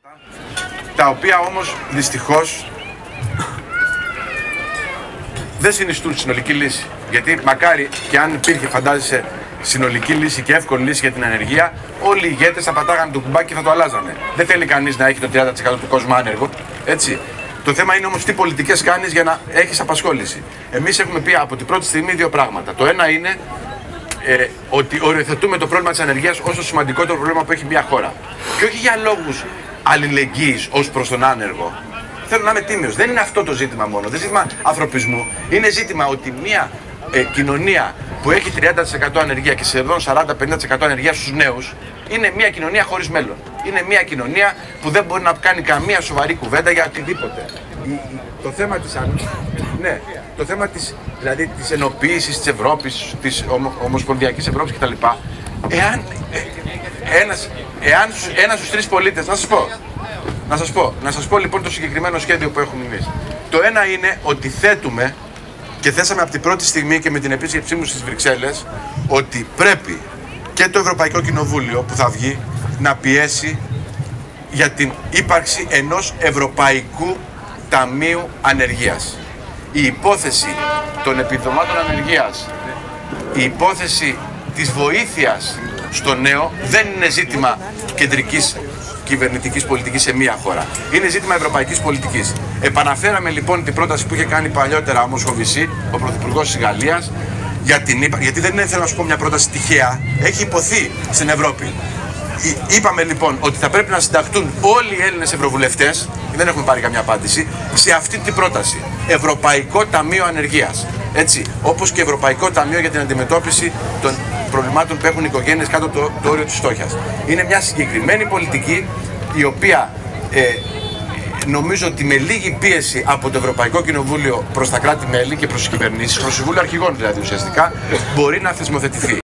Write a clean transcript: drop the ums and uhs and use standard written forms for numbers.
τα οποία όμως δυστυχώς δεν συνιστούν συνολική λύση. Γιατί μακάρι και αν υπήρχε, φαντάζεσαι, συνολική λύση και εύκολη λύση για την ανεργία, όλοι οι ηγέτες θα πατάγανε το κουμπάκι και θα το αλλάζανε. Δεν θέλει κανείς να έχει το 30% του κόσμου άνεργο, έτσι. Το θέμα είναι όμως τι πολιτικές κάνεις για να έχεις απασχόληση. Εμείς έχουμε πει από την πρώτη στιγμή δύο πράγματα. Το ένα είναι ότι οριοθετούμε το πρόβλημα της ανεργίας ως το σημαντικότερο πρόβλημα που έχει μια χώρα. Και όχι για λόγους αλληλεγγύης ως προς τον άνεργο. Θέλω να είμαι τίμιος. Δεν είναι αυτό το ζήτημα μόνο. Δεν είναι ζήτημα ανθρωπισμού. Είναι ζήτημα ότι μια κοινωνία που έχει 30% ανεργία και σχεδόν 40-50% ανεργία στους νέους είναι μια κοινωνία χωρίς μέλλον. Είναι μια κοινωνία που δεν μπορεί να κάνει καμία σοβαρή κουβέντα για οτιδήποτε. Το θέμα της το θέμα της ενοποίησης της Ευρώπης, της ομοσπονδιακής Ευρώπης κτλ. Εάν ένας στους τρεις πολίτες, να σας πω λοιπόν το συγκεκριμένο σχέδιο που έχουμε εμείς. Το ένα είναι ότι θέτουμε και θέσαμε από την πρώτη στιγμή και με την επίσκεψή μου στις Βρυξέλλες ότι πρέπει και το Ευρωπαϊκό Κοινοβούλιο που θα βγει να πιέσει για την ύπαρξη ενός Ευρωπαϊκού Ταμείου Ανεργίας. Η υπόθεση των επιδομάτων ανεργίας, η υπόθεση της βοήθειας στο νέο δεν είναι ζήτημα κεντρικής κυβερνητικής πολιτικής σε μία χώρα. Είναι ζήτημα ευρωπαϊκής πολιτικής. Επαναφέραμε λοιπόν την πρόταση που είχε κάνει παλιότερα ο Μοσχοβησί, ο Πρωθυπουργός της Γαλλίας, γιατί δεν είναι, θέλω να σου πω, μια πρόταση τυχαία, έχει υποθεί στην Ευρώπη. Είπαμε λοιπόν ότι θα πρέπει να συνταχτούν όλοι οι Έλληνες ευρωβουλευτές, δεν έχουμε πάρει καμία απάντηση, σε αυτή την πρόταση. Ευρωπαϊκό Ταμείο Ανεργίας. Έτσι, όπως και Ευρωπαϊκό Ταμείο για την αντιμετώπιση των προβλημάτων που έχουν οι οικογένειες κάτω το όριο της φτώχειας. Είναι μια συγκεκριμένη πολιτική η οποία νομίζω ότι με λίγη πίεση από το Ευρωπαϊκό Κοινοβούλιο προς τα κράτη-μέλη και προς τις κυβερνήσεις, προς το Συμβούλιο Αρχηγών δηλαδή ουσιαστικά, μπορεί να θεσμοθετηθεί.